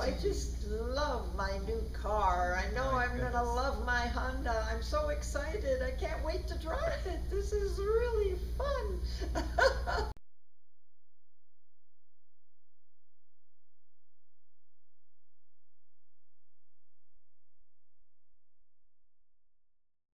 I just love my new car. I know I'm gonna love my Honda. I'm so excited. I can't wait to drive